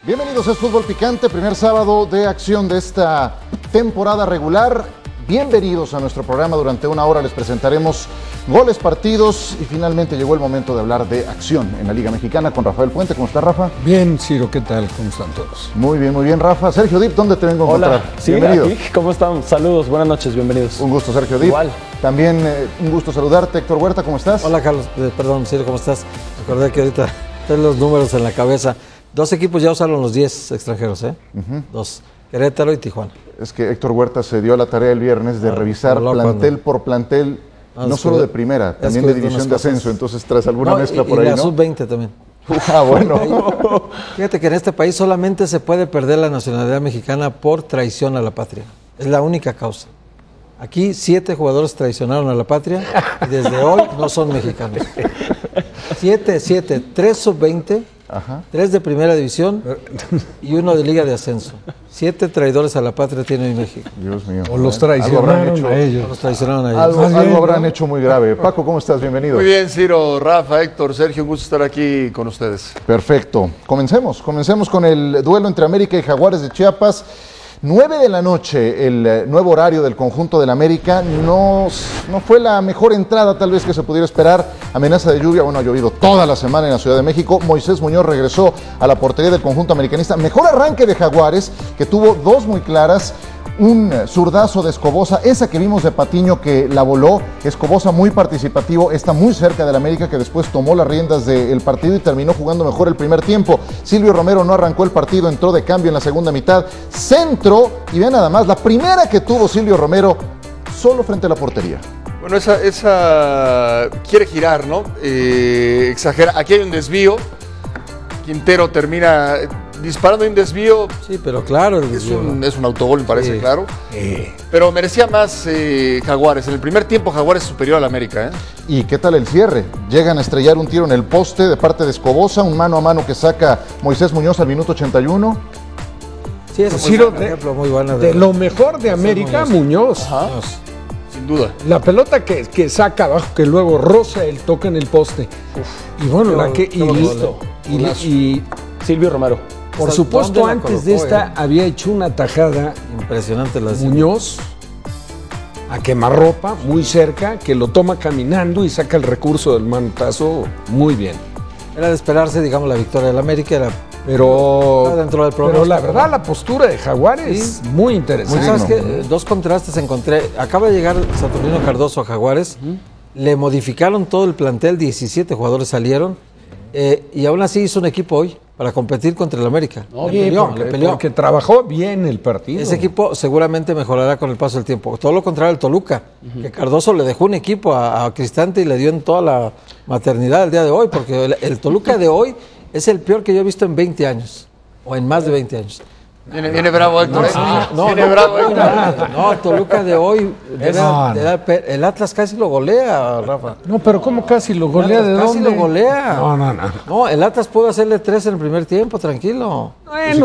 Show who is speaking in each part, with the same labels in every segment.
Speaker 1: Bienvenidos a Fútbol Picante, primer sábado de acción de esta temporada regular. Bienvenidos a nuestro programa. Durante una hora les presentaremos goles, partidos y finalmente llegó el momento de hablar de acción en la Liga Mexicana con Rafael Puente. ¿Cómo está, Rafa?
Speaker 2: Bien, Ciro, ¿qué tal? ¿Cómo están todos?
Speaker 1: Muy bien, Rafa. Sergio Dip, ¿dónde te vengo a encontrar?
Speaker 3: Hola, sí,
Speaker 1: bienvenido.
Speaker 3: Aquí. ¿Cómo están? Saludos, buenas noches, bienvenidos.
Speaker 1: Un gusto, Sergio Dip.
Speaker 3: Igual.
Speaker 1: También un gusto saludarte, Héctor Huerta, ¿cómo estás?
Speaker 4: Hola, Carlos, perdón, Ciro, ¿cómo estás? Recordé que ahorita tengo los números en la cabeza. Dos equipos ya usaron los 10 extranjeros, ¿eh? Dos, Querétaro y Tijuana.
Speaker 1: Es que Héctor Huerta se dio a la tarea el viernes de revisar plantel por plantel, no solo de primera, también de división de ascenso, entonces tras alguna mezcla por ahí,
Speaker 4: ¿no? Y la
Speaker 1: ¿no?
Speaker 4: sub-20 también.
Speaker 1: Ah, bueno.
Speaker 4: Fíjate que en este país solamente se puede perder la nacionalidad mexicana por traición a la patria. Es la única causa. Aquí 7 jugadores traicionaron a la patria y desde hoy no son mexicanos. 7, 3 sub-20, 3 de primera división y 1 de liga de ascenso. 7 traidores a la patria tiene hoy México.
Speaker 1: Dios mío.
Speaker 2: O los traicionaron a ellos.
Speaker 4: Los traicionaron a ellos.
Speaker 1: Algo habrán hecho muy grave. Paco, ¿cómo estás? Bienvenido.
Speaker 5: Muy bien, Ciro, Rafa, Héctor, Sergio, un gusto estar aquí con ustedes.
Speaker 1: Perfecto. Comencemos con el duelo entre América y Jaguares de Chiapas. 9 de la noche, el nuevo horario del conjunto del América. No fue la mejor entrada tal vez que se pudiera esperar. Amenaza de lluvia, bueno, ha llovido toda la semana en la Ciudad de México. Moisés Muñoz regresó a la portería del conjunto americanista. Mejor arranque de Jaguares, que tuvo 2 muy claras. Un zurdazo de Escobosa, esa que vimos de Patiño que la voló. Escobosa muy participativo, está muy cerca del América, que después tomó las riendas del partido y terminó jugando mejor el primer tiempo. Silvio Romero no arrancó el partido, entró de cambio en la segunda mitad. Centro, y vean nada más, la primera que tuvo Silvio Romero solo frente a la portería.
Speaker 5: Bueno, esa quiere girar, ¿no? Exagera. Aquí hay un desvío. Quintero termina disparando un desvío.
Speaker 4: Sí, pero claro, el desvío,
Speaker 5: es un autogol, me parece, claro. Pero merecía más Jaguares. En el primer tiempo Jaguares es superior al América, ¿eh?
Speaker 1: ¿Y qué tal el cierre? Llegan a estrellar un tiro en el poste de parte de Escobosa, un mano a mano que saca Moisés Muñoz al minuto 81.
Speaker 4: Sí, es
Speaker 2: Ciro,
Speaker 4: un ejemplo muy bueno
Speaker 2: de lo mejor de América, Muñoz.
Speaker 5: Sin duda.
Speaker 2: La pelota que saca abajo, que luego roza el toque en el poste. Y bueno, y
Speaker 3: Silvio Romero.
Speaker 2: por supuesto, antes de esta había hecho una tajada
Speaker 4: impresionante la
Speaker 2: Muñoz a quemarropa, muy cerca, que lo toma caminando y saca el recurso del manotazo muy bien.
Speaker 4: Era de esperarse, digamos, la victoria del América, era
Speaker 2: Pero
Speaker 4: dentro del pronóstico,
Speaker 2: la verdad, la postura de Jaguares muy interesante.
Speaker 4: ¿Sabes qué? 2 contrastes encontré. Acaba de llegar Saturnino Cardoso a Jaguares, le modificaron todo el plantel, 17 jugadores salieron, y aún así hizo un equipo hoy para competir contra el América.
Speaker 2: Le peleó. Porque trabajó bien el partido.
Speaker 4: Ese equipo seguramente mejorará con el paso del tiempo. Todo lo contrario al Toluca, que Cardoso le dejó un equipo a Cristante y le dio en toda la maternidad el día de hoy, porque el Toluca de hoy es el peor que yo he visto en 20 años, o en más de 20 años.
Speaker 5: Viene bravo Héctor. Viene bravo Héctor.
Speaker 4: No, Toluca de hoy, el Atlas casi lo golea, Rafa.
Speaker 2: No, pero ¿cómo casi lo golea? ¿De
Speaker 4: casi
Speaker 2: dónde?
Speaker 4: lo golea.
Speaker 2: No.
Speaker 4: No, el Atlas pudo hacerle 3 en el primer tiempo, tranquilo.
Speaker 2: Bueno,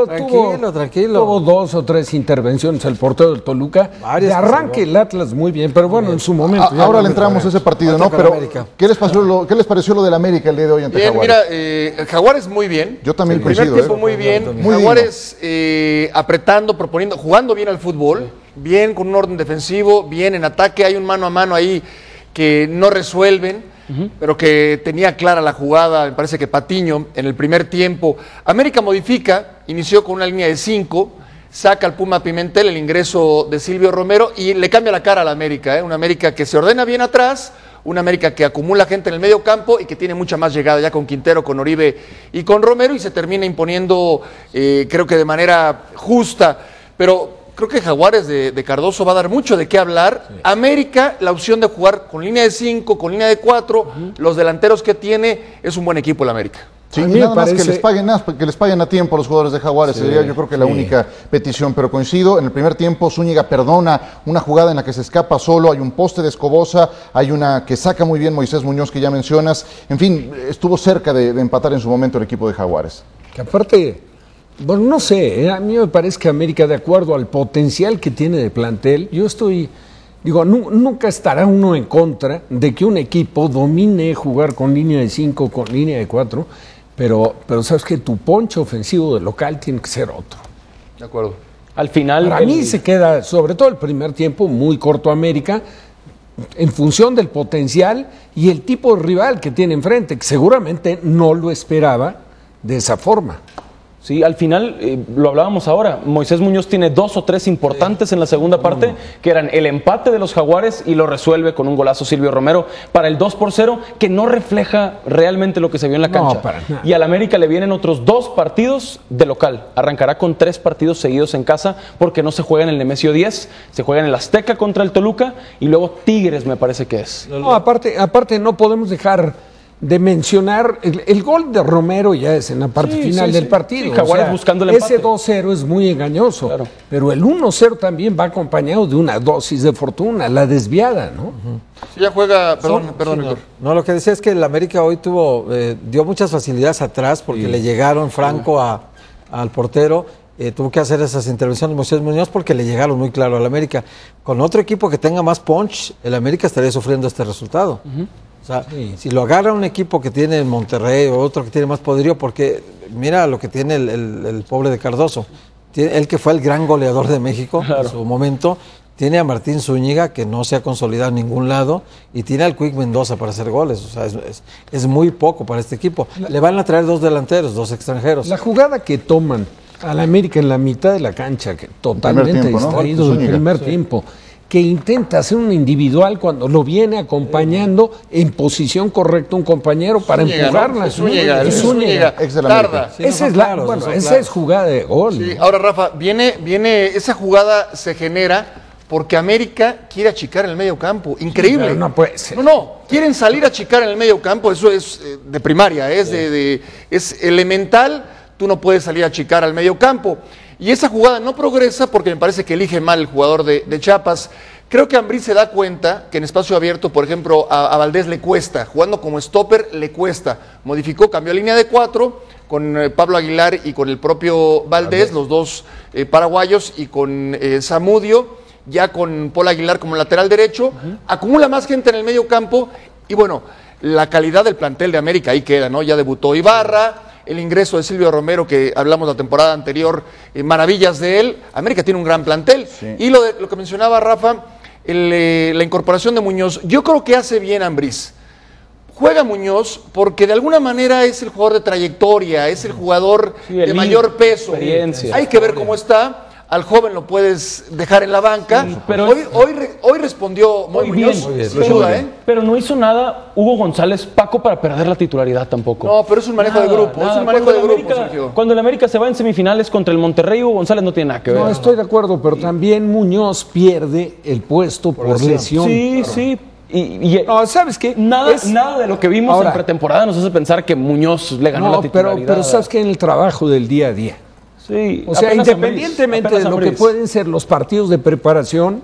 Speaker 2: tuvo 2 o 3 intervenciones el portero del Toluca.
Speaker 4: Varias
Speaker 2: de arranque el Atlas muy bien, pero bueno, en su momento.
Speaker 1: Ahora le entramos a ese partido, ¿no? Pero ¿qué les pareció lo del América el día de hoy ante
Speaker 5: Bien,
Speaker 1: Jaguares?
Speaker 5: mira, Jaguares muy bien.
Speaker 1: Yo también
Speaker 5: el primer
Speaker 1: coincido,
Speaker 5: tiempo muy bien.
Speaker 1: Muy
Speaker 5: Jaguares apretando, proponiendo, jugando bien al fútbol, bien con un orden defensivo, bien en ataque. Hay un mano a mano ahí que no resuelven, pero que tenía clara la jugada, me parece que Patiño en el primer tiempo. América modifica, inició con una línea de 5, saca al Puma Pimentel, el ingreso de Silvio Romero y le cambia la cara a la América, ¿eh? Una América que se ordena bien atrás, una América que acumula gente en el medio campo y que tiene mucha más llegada ya con Quintero, con Oribe y con Romero, y se termina imponiendo, creo que de manera justa, pero creo que Jaguares de Cardoso va a dar mucho de qué hablar. Sí. América, la opción de jugar con línea de 5, con línea de 4, los delanteros que tiene, es un buen equipo el América.
Speaker 1: Sí, nada más que les paguen a tiempo a los jugadores de Jaguares, sería yo creo que la única petición, pero coincido, en el primer tiempo Zúñiga perdona una jugada en la que se escapa solo, hay un poste de Escobosa, hay una que saca muy bien Moisés Muñoz que ya mencionas, en fin, estuvo cerca de empatar en su momento el equipo de Jaguares.
Speaker 2: Que aparte, bueno, no sé, a mí me parece que América, de acuerdo al potencial que tiene de plantel, nunca estará uno en contra de que un equipo domine jugar con línea de 5, con línea de 4, pero sabes que tu poncho ofensivo de local tiene que ser otro.
Speaker 5: De acuerdo.
Speaker 3: Al final.
Speaker 2: Para mí se queda, sobre todo el primer tiempo, muy corto América, en función del potencial y el tipo de rival que tiene enfrente, que seguramente no lo esperaba de esa forma.
Speaker 3: Sí, al final, lo hablábamos ahora, Moisés Muñoz tiene 2 o 3 importantes en la segunda parte, que eran el empate de los Jaguares y lo resuelve con un golazo Silvio Romero para el 2-0, que no refleja realmente lo que se vio en la cancha.
Speaker 2: No, para nada.
Speaker 3: Y al América le vienen otros 2 partidos de local. Arrancará con 3 partidos seguidos en casa porque no se juega en el Nemesio 10, se juega en el Azteca contra el Toluca y luego Tigres me parece que es.
Speaker 2: No, aparte no podemos dejar de mencionar el gol de Romero ya es en la parte final del partido.
Speaker 3: Sí, Jaguares buscando el empate.
Speaker 2: Ese 2-0 es muy engañoso,
Speaker 3: Claro.
Speaker 2: pero el 1-0 también va acompañado de una dosis de fortuna, la desviada, ¿no?
Speaker 5: Sí, ya juega, perdón, Víctor.
Speaker 4: No, lo que decía es que el América hoy dio muchas facilidades atrás porque le llegaron franco al portero. Tuvo que hacer esas intervenciones Moisés Muñoz porque le llegaron muy claro al América. Con otro equipo que tenga más punch, el América estaría sufriendo este resultado. O sea, si lo agarra un equipo que tiene Monterrey o otro que tiene más poderío, porque mira lo que tiene el pobre de Cardoso. Él que fue el gran goleador de México en su momento, tiene a Martín Zúñiga, que no se ha consolidado en ningún lado, y tiene al Quick Mendoza para hacer goles. O sea, es muy poco para este equipo. Le van a traer 2 delanteros, 2 extranjeros.
Speaker 2: La jugada que toman al América en la mitad de la cancha, que totalmente
Speaker 1: tiempo, ¿no?
Speaker 2: distraído del
Speaker 1: Zúñiga.
Speaker 2: primer tiempo, que intenta hacer un individual cuando lo viene acompañando en posición correcta un compañero para
Speaker 5: Zúñiga,
Speaker 2: empujarla.
Speaker 5: ¿no? Es Zúñiga,
Speaker 2: Es Zúñiga.
Speaker 1: Ex del
Speaker 5: tarda.
Speaker 1: América.
Speaker 4: Sí, no
Speaker 2: Esa
Speaker 4: son
Speaker 2: es
Speaker 4: claros, no
Speaker 2: bueno,
Speaker 4: son
Speaker 2: esa
Speaker 4: claros.
Speaker 2: es jugada de gol.
Speaker 5: Sí, ahora Rafa, viene, esa jugada se genera porque América quiere achicar en el medio campo. Increíble.
Speaker 2: pero no puede ser.
Speaker 5: No, quieren salir a achicar en el medio campo, eso es de primaria, es elemental, tú no puedes salir a achicar al medio campo. Y esa jugada no progresa porque me parece que elige mal el jugador de Chiapas. Creo que Ambriz se da cuenta que en espacio abierto, por ejemplo, a Valdés le cuesta, jugando como stopper le cuesta. Modificó, cambió a línea de 4 con Pablo Aguilar y con el propio Valdés, los dos paraguayos, y con Zamudio, ya con Paul Aguilar como lateral derecho. Acumula más gente en el medio campo y bueno, la calidad del plantel de América ahí queda, ¿no? Ya debutó Ibarra. El ingreso de Silvio Romero, que hablamos la temporada anterior, maravillas de él. América tiene un gran plantel.
Speaker 1: Sí.
Speaker 5: Y lo que mencionaba Rafa, la incorporación de Muñoz, yo creo que hace bien Ambriz. Juega Muñoz porque de alguna manera es el jugador de trayectoria, es el jugador
Speaker 3: Sí, el
Speaker 5: de mayor peso.
Speaker 3: experiencia.
Speaker 5: Hay que ver cómo está. Al joven lo puedes dejar en la banca.
Speaker 3: Sí, pero
Speaker 5: hoy respondió muy bien.
Speaker 3: Muy bien.
Speaker 5: Sin duda, ¿eh?
Speaker 3: Pero no hizo nada Hugo González Paco para perder la titularidad tampoco.
Speaker 5: No, pero es un manejo de grupo. Es un manejo de grupo, Sergio.
Speaker 3: Cuando el América se va en semifinales contra el Monterrey, Hugo González no tiene nada que ver.
Speaker 2: No, estoy de acuerdo, pero también Muñoz pierde el puesto por lesión.
Speaker 3: Sí, sí. Y
Speaker 2: No, ¿sabes qué?
Speaker 3: nada de lo que vimos
Speaker 2: Ahora,
Speaker 3: en pretemporada nos hace pensar que Muñoz le ganó la
Speaker 2: no,
Speaker 3: titularidad.
Speaker 2: pero ¿sabes qué? En el trabajo del día a día.
Speaker 3: Sí,
Speaker 2: O sea,
Speaker 3: apenas
Speaker 2: independientemente
Speaker 3: Ambriz,
Speaker 2: de lo que
Speaker 3: Ambriz.
Speaker 2: pueden ser los partidos de preparación,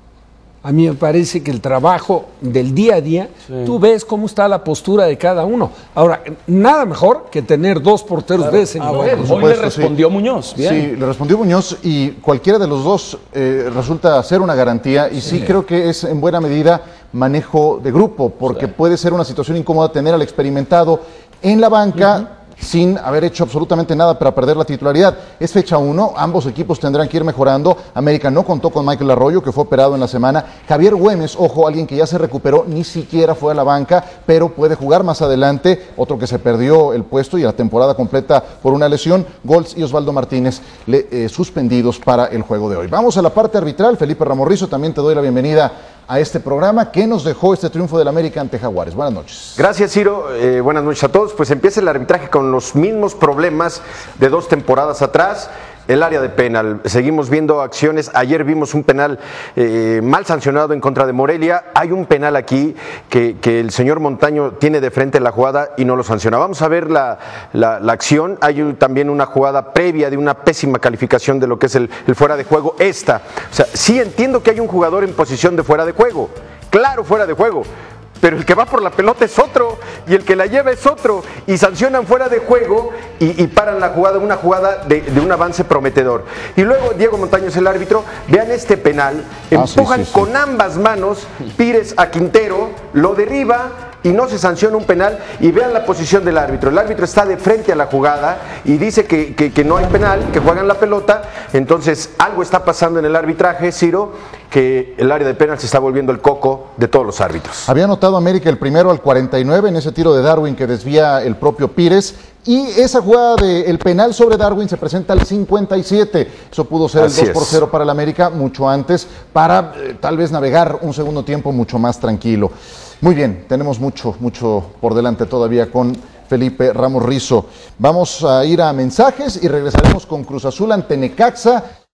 Speaker 2: a mí me parece que el trabajo del día a día, tú ves cómo está la postura de cada uno. Ahora, nada mejor que tener 2 porteros de ese nivel.
Speaker 1: por
Speaker 3: Hoy le
Speaker 1: supuesto,
Speaker 3: respondió Muñoz. Bien.
Speaker 1: Sí, le respondió Muñoz y cualquiera de los dos resulta ser una garantía y sí creo que es en buena medida manejo de grupo porque puede ser una situación incómoda tener al experimentado en la banca sin haber hecho absolutamente nada para perder la titularidad. Es fecha 1, ambos equipos tendrán que ir mejorando. América no contó con Michael Arroyo, que fue operado en la semana. Javier Güemes, ojo, alguien que ya se recuperó, ni siquiera fue a la banca, pero puede jugar más adelante. Otro que se perdió el puesto y la temporada completa por una lesión, Goltz y Osvaldo Martínez suspendidos para el juego de hoy. Vamos a la parte arbitral. Felipe Ramorrizo, también te doy la bienvenida a este programa. ¿Qué nos dejó este triunfo del América ante Jaguares? Buenas noches.
Speaker 6: Gracias, Ciro. Buenas noches a todos. Pues empieza el arbitraje con los mismos problemas de 2 temporadas atrás. El área de penal. Seguimos viendo acciones. Ayer vimos un penal mal sancionado en contra de Morelia. Hay un penal aquí que el señor Montaño tiene de frente la jugada y no lo sanciona. Vamos a ver la acción. Hay también una jugada previa de una pésima calificación de lo que es el fuera de juego. O sea, sí entiendo que hay un jugador en posición de fuera de juego. Claro, fuera de juego. Pero el que va por la pelota es otro y el que la lleva es otro y sancionan fuera de juego y paran la jugada, una jugada de un avance prometedor. Y luego Diego Montaño es el árbitro. Vean este penal, empujan con ambas manos Pires a Quintero, lo derriba y no se sanciona un penal, y vean la posición del árbitro. El árbitro está de frente a la jugada y dice que no hay penal, que juegan la pelota. Entonces algo está pasando en el arbitraje, Ciro, que el área de penal se está volviendo el coco de todos los árbitros.
Speaker 1: Había anotado América el primero al 49 en ese tiro de Darwin que desvía el propio Pires, y esa jugada del penal sobre Darwin se presenta al 57. Eso pudo ser
Speaker 6: Así
Speaker 1: el 2-0 para el América mucho antes, para tal vez navegar un segundo tiempo mucho más tranquilo. Muy bien, tenemos mucho por delante todavía con Felipe Ramos Rizo. Vamos a ir a mensajes y regresaremos con Cruz Azul ante Necaxa.